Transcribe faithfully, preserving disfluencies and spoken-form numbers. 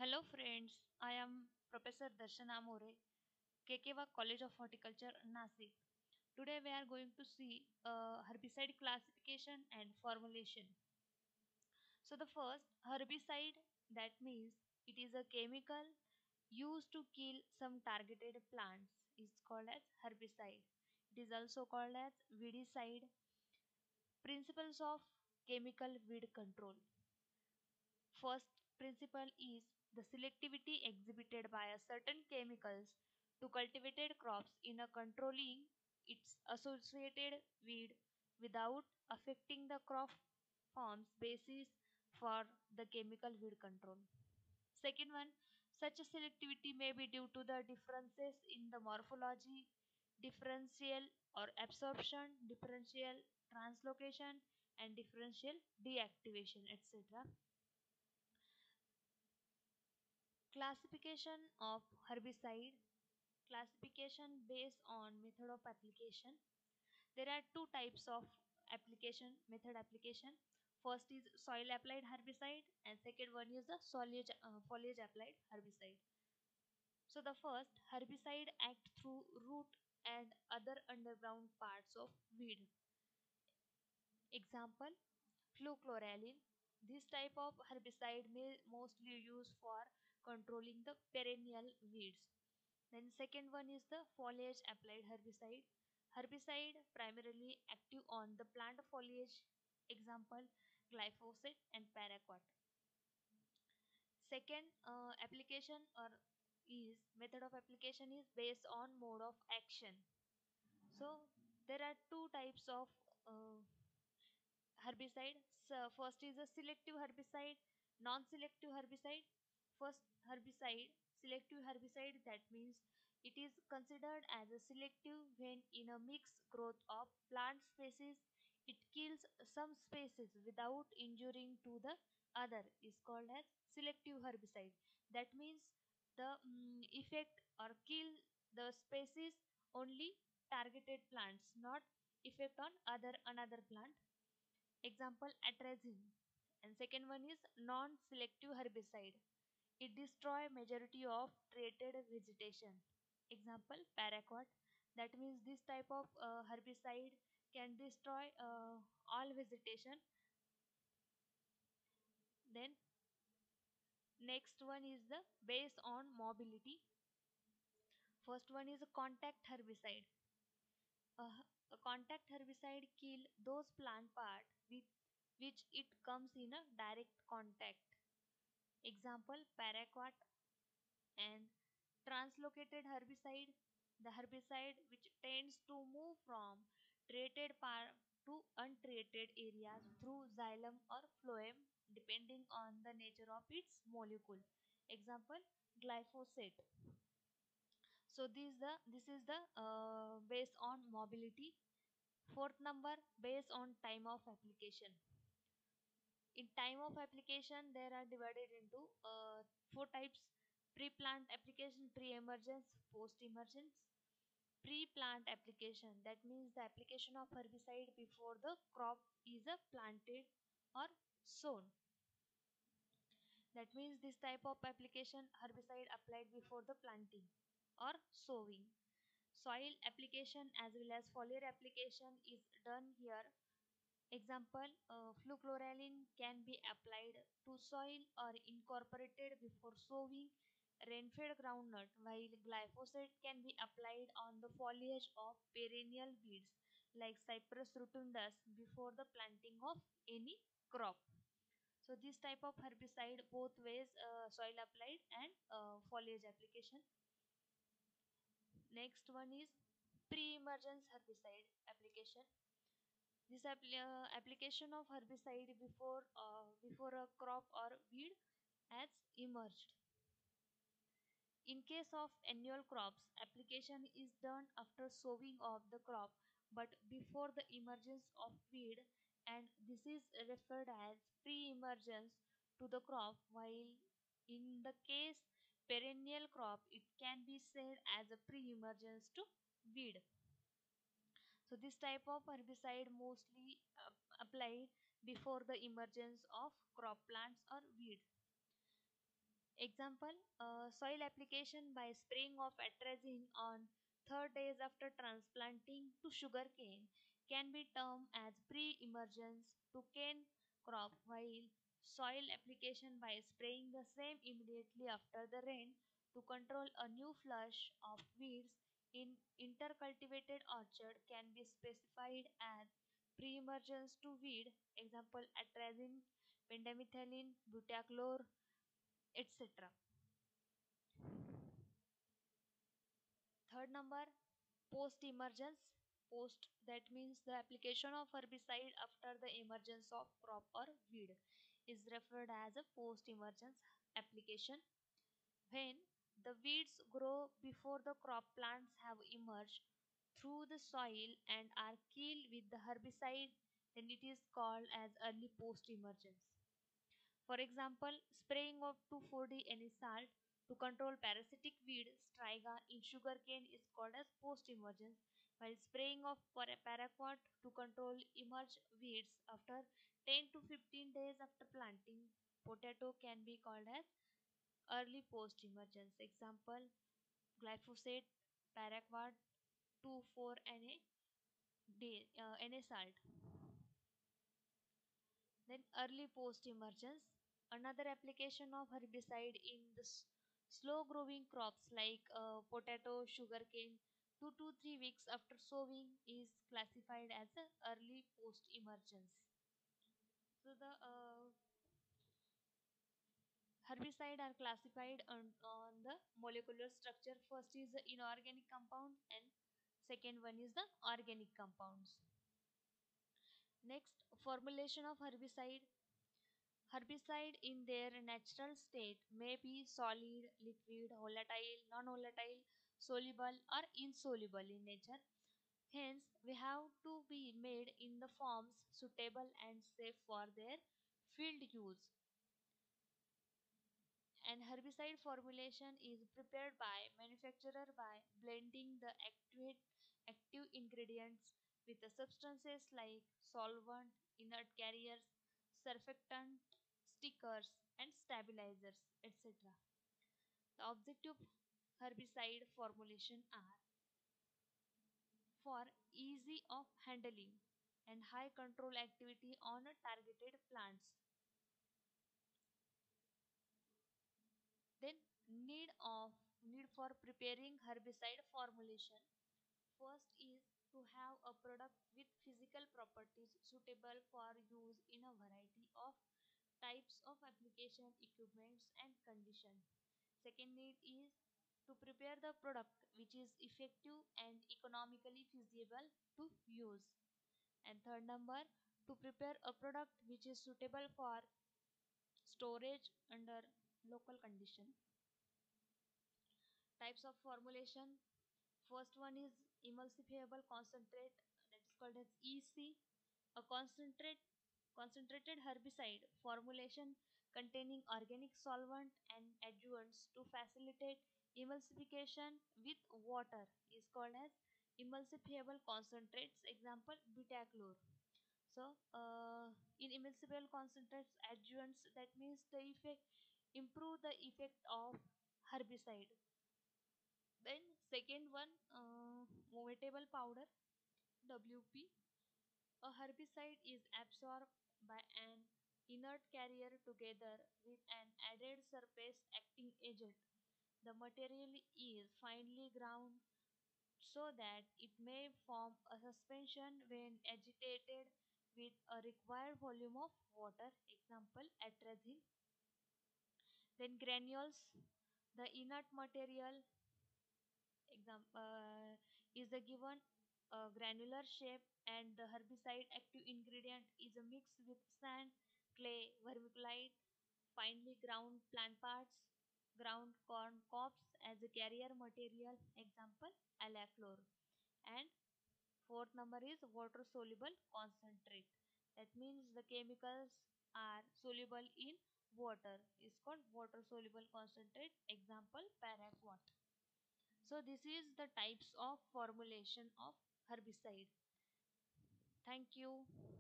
Hello friends, I am Professor Darshana More, K K V College of Horticulture, Nasik. Today we are going to see uh, herbicide classification and formulation. So the first herbicide, that means it is a chemical used to kill some targeted plants, is called as herbicide. It is also called as weedicide. Principles of chemical weed control. First principle is the selectivity exhibited by a certain chemicals to cultivated crops in a controlling its associated weed without affecting the crop forms basis for the chemical weed control. Second one, such a selectivity may be due to the differences in the morphology, differential or absorption, differential translocation, and differential deactivation, et cetera. Classification of herbicide. Classification based on method of application. There are two types of application method application. First is soil applied herbicide and second one is the foliage, uh, foliage applied herbicide. So the first herbicide act through root and other underground parts of weed. Example, fluchloralin. This type of herbicide may mostly used for controlling the perennial weeds. Then second one is the foliage applied herbicide. Herbicide primarily active on the plant foliage. Example, glyphosate and paraquat. Second uh, application or is method of application is based on mode of action. So there are two types of uh, herbicide. So first is a selective herbicide, non-selective herbicide. First herbicide, selective herbicide, that means it is considered as a selective when in a mixed growth of plant species it kills some species without injuring to the other, is called as selective herbicide. That means the mm, effect or kill the species only targeted plants, not effect on other another plant. Example, atrazine. And second one is non-selective herbicide. It destroy majority of treated vegetation. Example, paraquat. That means this type of uh, herbicide can destroy uh, all vegetation. Then next one is the based on mobility. First one is a contact herbicide. A, a contact herbicide kill those plant part with which it comes in a direct contact. Example, paraquat. And translocated herbicide, the herbicide which tends to move from treated part to untreated areas through xylem or phloem depending on the nature of its molecule. Example, glyphosate. So this the this is the uh, based on mobility. Fourth number, based on time of application. In time of application there are divided into uh, four types: pre-plant application, pre-emergence, post-emergence. Pre-plant application, that means the application of herbicide before the crop is uh, planted or sown. That means this type of application herbicide applied before the planting or sowing. Soil application as well as foliar application is done here. Example, uh, fluchloralin can be applied to soil or incorporated before sowing rain-fed groundnut, while glyphosate can be applied on the foliage of perennial weeds like Cypress rotundus before the planting of any crop. So this type of herbicide both ways, uh, soil applied and uh, foliage application. Next one is pre-emergence herbicide application. This appli- uh, application of herbicide before uh, before a crop or weed has emerged. In case of annual crops, application is done after sowing of the crop but before the emergence of weed, and this is referred as pre-emergence to the crop, while in the case perennial crop it can be said as a pre-emergence to weed. So this type of herbicide mostly uh, applied before the emergence of crop plants or weed. Example, uh, soil application by spraying of atrazine on third days after transplanting to sugarcane can be termed as pre-emergence to cane crop, while soil application by spraying the same immediately after the rain to control a new flush of weeds in intercultivated orchard can be specified as pre-emergence to weed. Example, atrazine, pendimethalin, butachlor, et cetera. Third number, post emergence. Post, that means the application of herbicide after the emergence of crop or weed, is referred as a post emergence application. When the weeds grow before the crop plants have emerged through the soil and are killed with the herbicide, then it is called as early post emergence. For example, spraying of two four D N salt to control parasitic weed striga in sugarcane is called as post-emergence, while spraying of para- paraquat to control emerge weeds after ten to fifteen days after planting potato can be called as early post-emergence. Example, glyphosate, paraquat, two four N A, D, uh, N A salt. Then early post-emergence, another application of herbicide in the s- slow-growing crops like uh, potato, sugarcane, two to three weeks after sowing is classified as an early post-emergence. So the uh, herbicide are classified on, on the molecular structure. First is the inorganic compound and second one is the organic compounds. Next, formulation of herbicide. Herbicide in their natural state may be solid, liquid, volatile, non-volatile, soluble or insoluble in nature. Hence, we have to be made in the forms suitable and safe for their field use. An herbicide formulation is prepared by manufacturer by blending the active, active ingredients with the substances like solvent, inert carriers, surfactant, stickers, and stabilizers, et cetera. The objective herbicide formulation are for easy of handling and high control activity on targeted plants. Then need of need for preparing herbicide formulation. First is to have a product with physical properties suitable for use in a variety of types of application equipments and condition. Second need is to prepare the product which is effective and economically feasible to use. And third number, to prepare a product which is suitable for storage under local condition. Types of formulation. First one is emulsifiable concentrate, that is called as E C, a concentrate concentrated herbicide formulation containing organic solvent and adjuvants to facilitate emulsification with water is called as emulsifiable concentrates. Example, butachlor. So, uh, in emulsifiable concentrates adjuvants, that means the effect improve the effect of herbicide. Then second one, uh, movetable powder W P. A herbicide is absorbed by an inert carrier together with an added surface acting agent. The material is finely ground so that it may form a suspension when agitated with a required volume of water. Example, atrazine. Then granules. The inert material exam uh, is the given uh, granular shape and the herbicide active ingredient is a mix with sand, clay, vermiculite, finely ground plant parts, ground corn cobs as a carrier material. Example, alachlor. And fourth number is water soluble concentrate, that means the chemicals are soluble in water, is called water soluble concentrate. Example, paraquat. So this is the types of formulation of herbicide. Thank you.